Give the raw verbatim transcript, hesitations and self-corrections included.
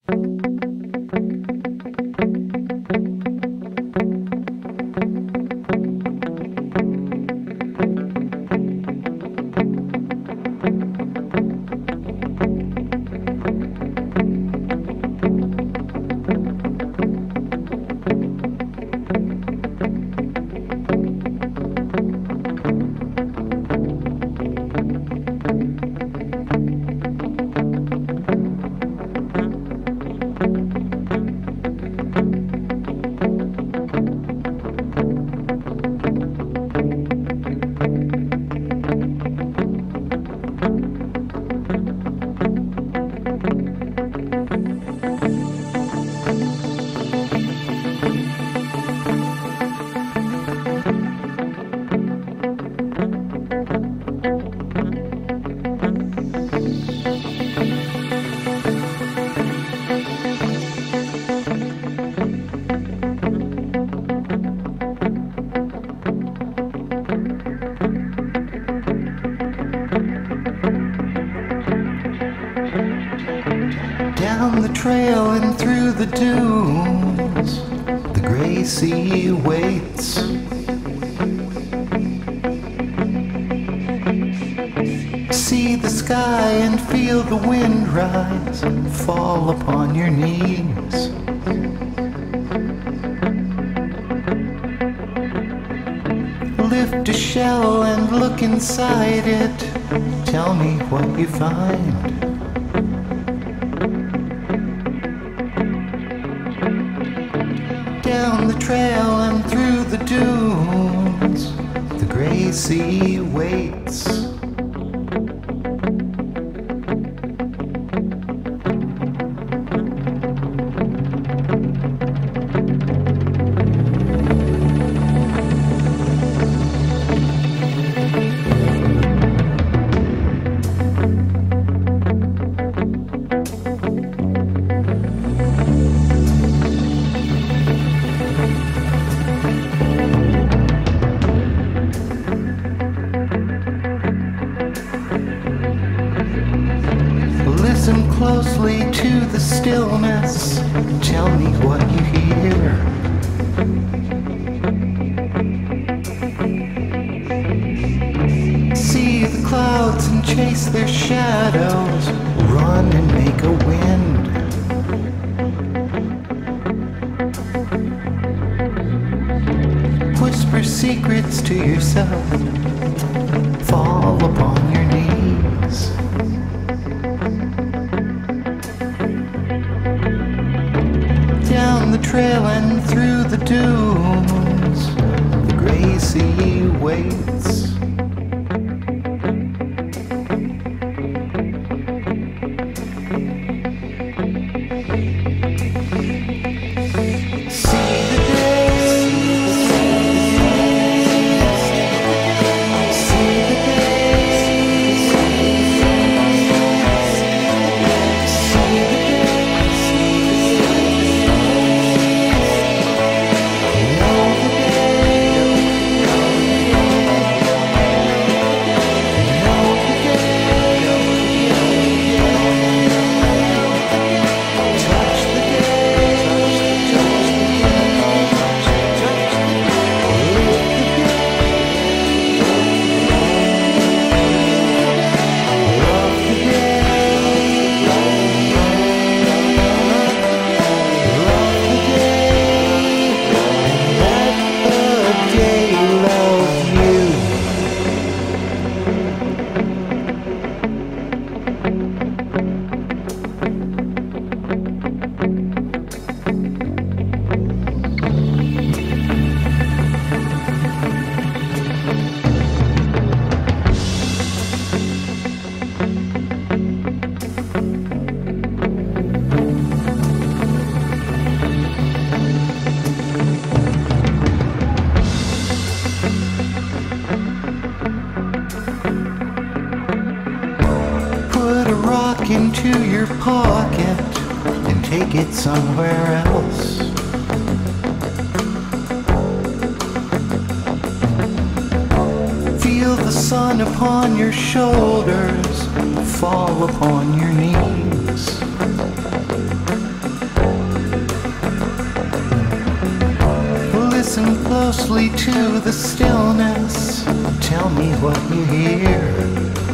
Down the trail and through the dunes, the gray sea waits. See the sky and feel the wind rise and fall upon your knees. Lift a shell and look inside it. Tell me what you find. Down the trail and through the dunes, the gray sea waits. Listen closely to the stillness. Tell me what you hear. See the clouds and chase their shadows. Run and make a wind. Whisper secrets to yourself. Fall upon your knees. Down the trail and through the dunes, the gray sea waits. Into your pocket and take it somewhere else. Feel the sun upon your shoulders, fall upon your knees. closely to the stillness. Tell me what you hear.